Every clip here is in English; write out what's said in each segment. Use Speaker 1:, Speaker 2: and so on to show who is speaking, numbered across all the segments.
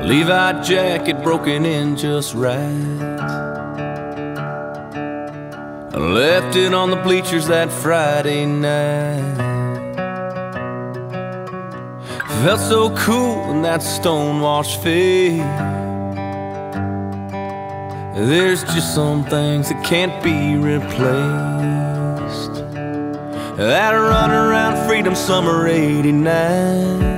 Speaker 1: Levi jacket broken in just right. I left it on the bleachers that Friday night. Felt so cool in that stonewashed fade. There's just some things that can't be replaced. That run around Freedom Summer '89,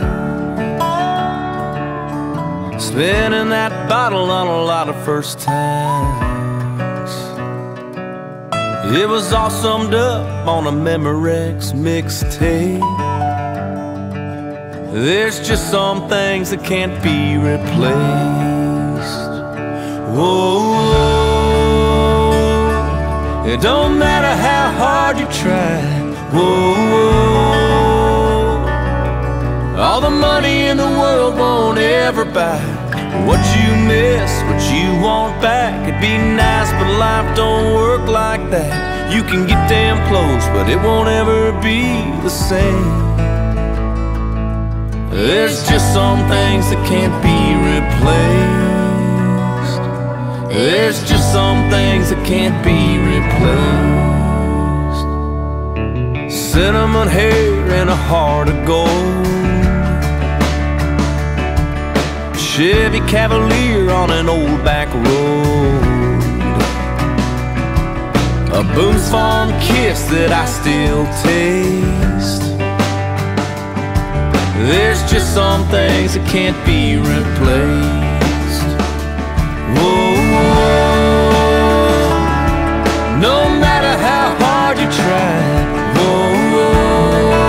Speaker 1: spinning that bottle on a lot of first times. It was all summed up on a Memorex mixtape. There's just some things that can't be replaced. Whoa, it don't matter how hard you try. Whoa, all the money in the world won't ever buy what you miss, what you want back. It'd be nice, but life don't work like that. You can get damn close, but it won't ever be the same. There's just some things that can't be replaced. There's just some things that can't be replaced. Cinnamon hair and a heart of gold, Chevy Cavalier on an old back road, a Boone's Farm kiss that I still taste. There's just some things that can't be replaced. Whoa, no matter how hard you try. Whoa,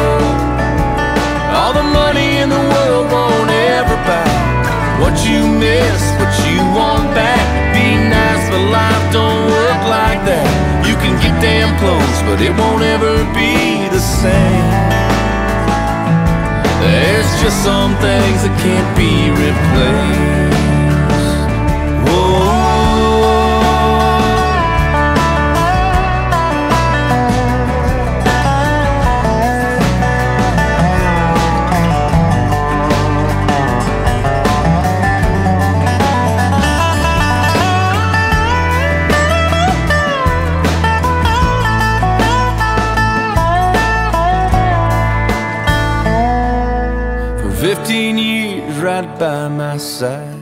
Speaker 1: all the money in the world won't ever buy what you miss, what you want back. Be nice, but life don't work like that. You can get damn close, but it won't ever be the same. There's just some things that can't be replaced. For 15 years right by my side,